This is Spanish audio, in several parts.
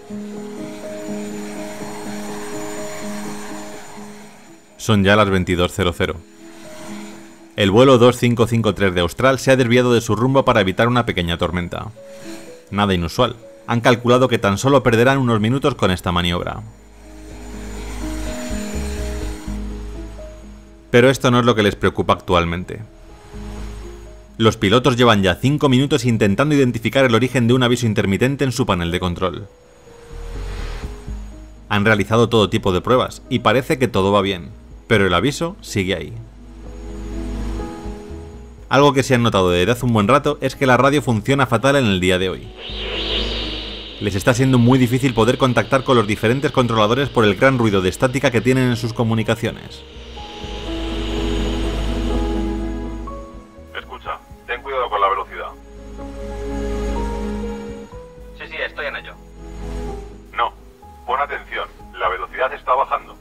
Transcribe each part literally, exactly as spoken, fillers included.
Son ya las veintidós cero cero. El vuelo dos cinco cinco tres de Austral se ha desviado de su rumbo para evitar una pequeña tormenta. Nada inusual. Han calculado que tan solo perderán unos minutos con esta maniobra. Pero esto no es lo que les preocupa actualmente. Los pilotos llevan ya cinco minutos intentando identificar el origen de un aviso intermitente en su panel de control. Han realizado todo tipo de pruebas y parece que todo va bien, pero el aviso sigue ahí. Algo que se han notado desde hace un buen rato es que la radio funciona fatal en el día de hoy. Les está siendo muy difícil poder contactar con los diferentes controladores por el gran ruido de estática que tienen en sus comunicaciones. Escucha, ten cuidado con la velocidad. Sí, sí, estoy en ello. No, pon atención, la velocidad está bajando.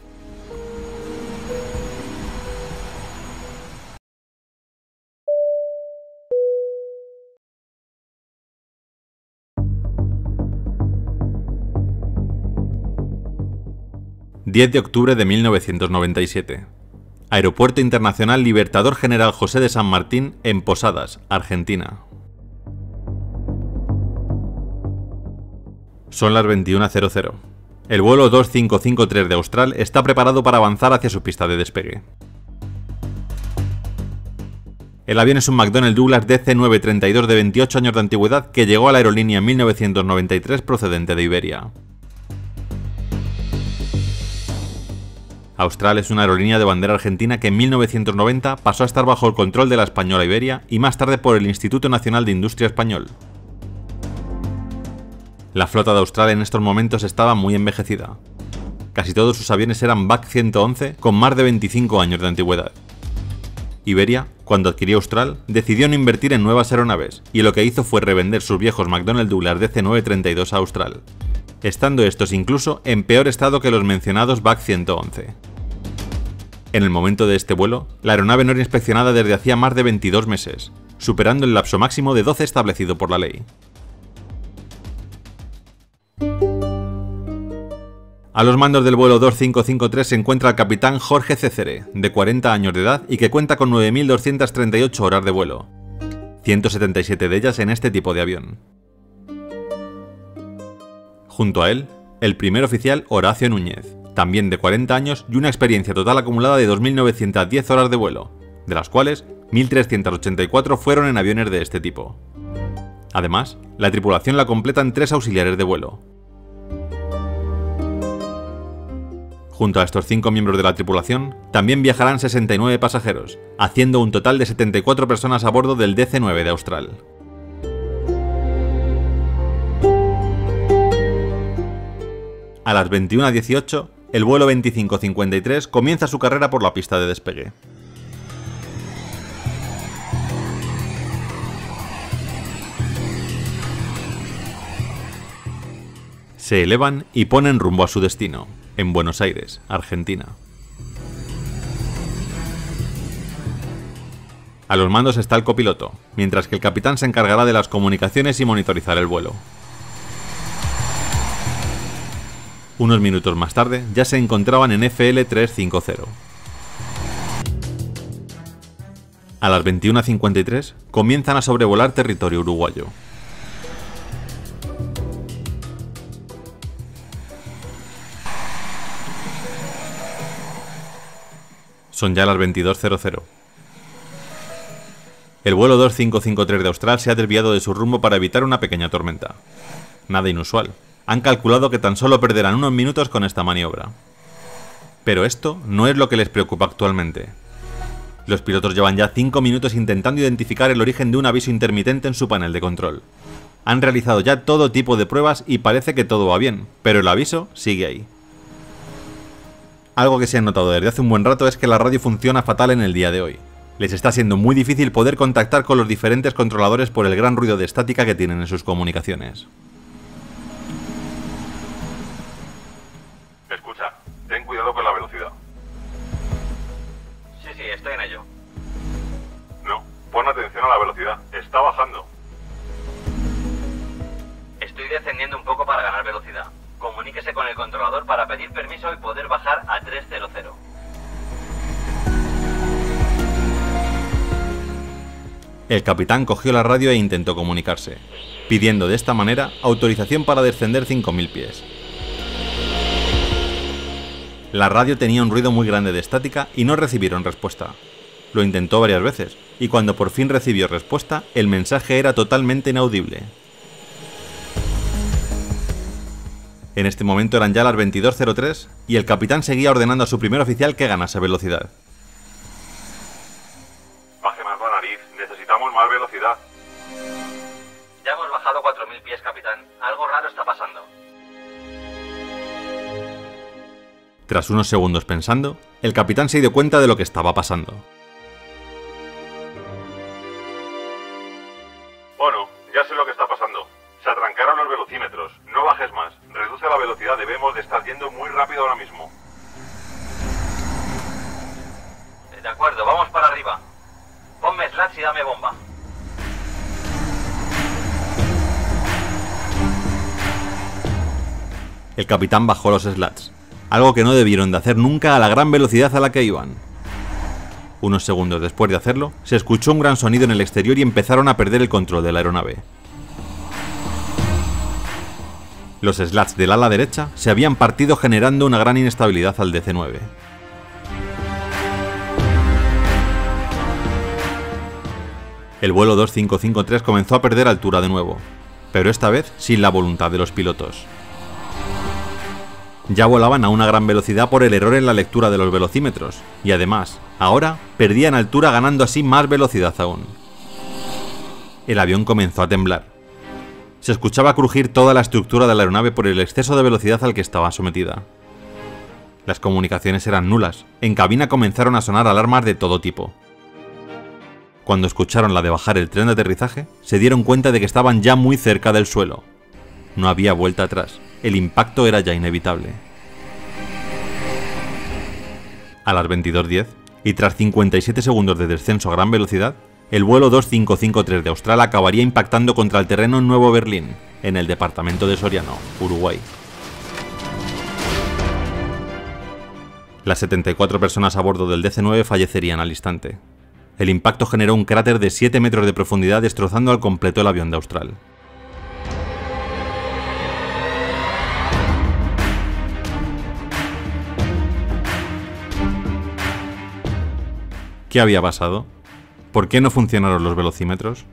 diez de octubre de mil novecientos noventa y siete. Aeropuerto Internacional Libertador General José de San Martín en Posadas, Argentina. Son las veintiuna cero cero. El vuelo dos cinco cinco tres de Austral está preparado para avanzar hacia su pista de despegue. El avión es un McDonnell Douglas D C nueve treinta y dos de veintiocho años de antigüedad que llegó a la aerolínea en mil novecientos noventa y tres procedente de Iberia. Austral es una aerolínea de bandera argentina que en mil novecientos noventa pasó a estar bajo el control de la española Iberia y más tarde por el Instituto Nacional de Industria Español. La flota de Austral en estos momentos estaba muy envejecida. Casi todos sus aviones eran B A C ciento once con más de veinticinco años de antigüedad. Iberia, cuando adquirió Austral, decidió no invertir en nuevas aeronaves y lo que hizo fue revender sus viejos McDonnell Douglas D C nueve treinta y dos a Austral, estando estos incluso en peor estado que los mencionados B A C ciento once. En el momento de este vuelo, la aeronave no era inspeccionada desde hacía más de veintidós meses, superando el lapso máximo de doce establecido por la ley. A los mandos del vuelo dos cinco cinco tres se encuentra el capitán Jorge Cecere, de cuarenta años de edad y que cuenta con nueve mil doscientas treinta y ocho horas de vuelo, ciento setenta y siete de ellas en este tipo de avión. Junto a él, el primer oficial Horacio Núñez, también de cuarenta años y una experiencia total acumulada de dos mil novecientas diez horas de vuelo, de las cuales mil trescientas ochenta y cuatro fueron en aviones de este tipo. Además, la tripulación la completan tres auxiliares de vuelo. Junto a estos cinco miembros de la tripulación, también viajarán sesenta y nueve pasajeros, haciendo un total de setenta y cuatro personas a bordo del D C nueve de Austral. A las veintiuna dieciocho, el vuelo veinticinco cincuenta y tres comienza su carrera por la pista de despegue. Se elevan y ponen rumbo a su destino, en Buenos Aires, Argentina. A los mandos está el copiloto, mientras que el capitán se encargará de las comunicaciones y monitorizar el vuelo. Unos minutos más tarde ya se encontraban en F L trescientos cincuenta. A las veintiuna cincuenta y tres comienzan a sobrevolar territorio uruguayo. Son ya las veintidós cero cero. El vuelo dos cinco cinco tres de Austral se ha desviado de su rumbo para evitar una pequeña tormenta. Nada inusual. Han calculado que tan solo perderán unos minutos con esta maniobra. Pero esto no es lo que les preocupa actualmente. Los pilotos llevan ya cinco minutos intentando identificar el origen de un aviso intermitente en su panel de control. Han realizado ya todo tipo de pruebas y parece que todo va bien, pero el aviso sigue ahí. Algo que se ha notado desde hace un buen rato es que la radio funciona fatal en el día de hoy. Les está siendo muy difícil poder contactar con los diferentes controladores por el gran ruido de estática que tienen en sus comunicaciones. Escucha, ten cuidado con la velocidad. Sí, sí, estoy en ello. No, pon atención a la velocidad, está bajando. Estoy descendiendo un poco para ganar velocidad. El capitán cogió la radio e intentó comunicarse, pidiendo de esta manera autorización para descender cinco mil pies. La radio tenía un ruido muy grande de estática y no recibieron respuesta. Lo intentó varias veces, y cuando por fin recibió respuesta, el mensaje era totalmente inaudible. En este momento eran ya las veintidós cero tres y el capitán seguía ordenando a su primer oficial que ganase velocidad. Baje más la nariz, necesitamos más velocidad. Ya hemos bajado cuatro mil pies, capitán. Algo raro está pasando. Tras unos segundos pensando, el capitán se dio cuenta de lo que estaba pasando. Bueno, ya sé lo que está pasando. Se atrancaron los velocímetros. No bajes más. Reduce la velocidad. Debemos de estar yendo muy rápido ahora mismo. De acuerdo, vamos para arriba. Ponme slats y dame bomba. El capitán bajó los slats, algo que no debieron de hacer nunca a la gran velocidad a la que iban. Unos segundos después de hacerlo, se escuchó un gran sonido en el exterior y empezaron a perder el control de la aeronave. Los slats del ala derecha se habían partido generando una gran inestabilidad al D C nueve. El vuelo dos cinco cinco tres comenzó a perder altura de nuevo, pero esta vez sin la voluntad de los pilotos. Ya volaban a una gran velocidad por el error en la lectura de los velocímetros, y además, ahora, perdían altura ganando así más velocidad aún. El avión comenzó a temblar. Se escuchaba crujir toda la estructura de la aeronave por el exceso de velocidad al que estaba sometida. Las comunicaciones eran nulas, en cabina comenzaron a sonar alarmas de todo tipo. Cuando escucharon la de bajar el tren de aterrizaje, se dieron cuenta de que estaban ya muy cerca del suelo. No había vuelta atrás. El impacto era ya inevitable. A las veintidós diez, y tras cincuenta y siete segundos de descenso a gran velocidad, el vuelo dos cinco cinco tres de Austral acabaría impactando contra el terreno en Nuevo Berlín, en el departamento de Soriano, Uruguay. Las setenta y cuatro personas a bordo del D C nueve fallecerían al instante. El impacto generó un cráter de siete metros de profundidad, destrozando al completo el avión de Austral. ¿Qué había pasado? ¿Por qué no funcionaron los velocímetros?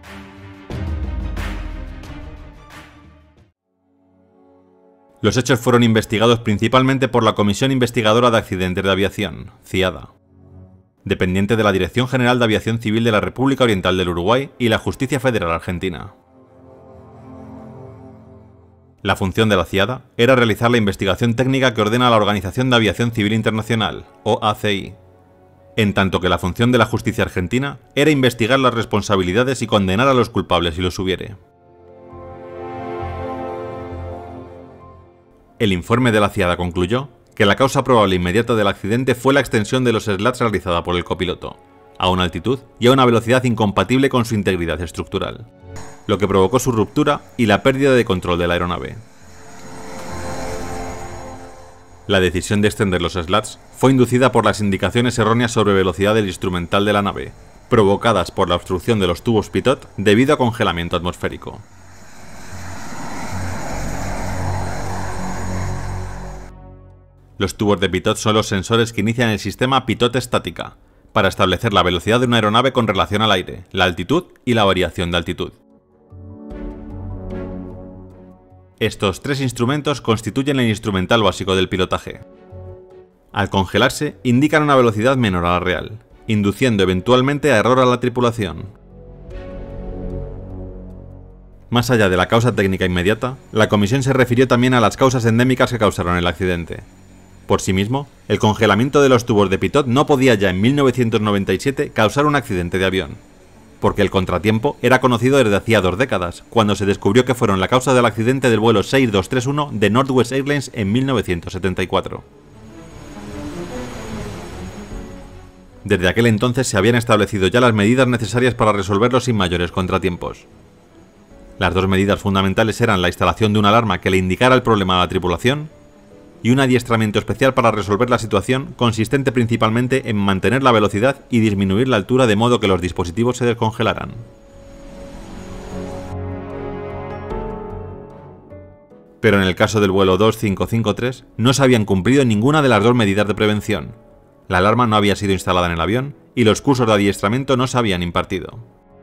Los hechos fueron investigados principalmente por la Comisión Investigadora de Accidentes de Aviación, CIADA, dependiente de la Dirección General de Aviación Civil de la República Oriental del Uruguay y la Justicia Federal Argentina. La función de la CIADA era realizar la investigación técnica que ordena la Organización de Aviación Civil Internacional, O A C I, en tanto que la función de la justicia argentina era investigar las responsabilidades y condenar a los culpables si los hubiere. El informe de la CIADA concluyó que la causa probable inmediata del accidente fue la extensión de los slats realizada por el copiloto, a una altitud y a una velocidad incompatible con su integridad estructural, lo que provocó su ruptura y la pérdida de control de la aeronave. La decisión de extender los slats fue inducida por las indicaciones erróneas sobre velocidad del instrumental de la nave, provocadas por la obstrucción de los tubos pitot debido a congelamiento atmosférico. Los tubos de pitot son los sensores que inician el sistema pitot estática, para establecer la velocidad de una aeronave con relación al aire, la altitud y la variación de altitud. Estos tres instrumentos constituyen el instrumental básico del pilotaje. Al congelarse, indican una velocidad menor a la real, induciendo eventualmente a error a la tripulación. Más allá de la causa técnica inmediata, la comisión se refirió también a las causas endémicas que causaron el accidente. Por sí mismo, el congelamiento de los tubos de pitot no podía ya en mil novecientos noventa y siete causar un accidente de avión, porque el contratiempo era conocido desde hacía dos décadas, cuando se descubrió que fueron la causa del accidente del vuelo seis dos tres uno de Northwest Airlines en mil novecientos setenta y cuatro. Desde aquel entonces se habían establecido ya las medidas necesarias para resolverlo sin mayores contratiempos. Las dos medidas fundamentales eran la instalación de una alarma que le indicara el problema a la tripulación y un adiestramiento especial para resolver la situación, consistente principalmente en mantener la velocidad y disminuir la altura de modo que los dispositivos se descongelaran. Pero en el caso del vuelo dos cinco cinco tres no se habían cumplido ninguna de las dos medidas de prevención. La alarma no había sido instalada en el avión y los cursos de adiestramiento no se habían impartido.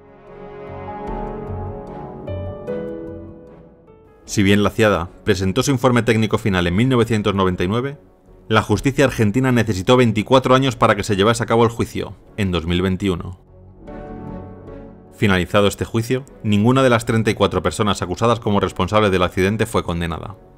Si bien la CIADA presentó su informe técnico final en mil novecientos noventa y nueve, la justicia argentina necesitó veinticuatro años para que se llevase a cabo el juicio, en dos mil veintiuno. Finalizado este juicio, ninguna de las treinta y cuatro personas acusadas como responsables del accidente fue condenada.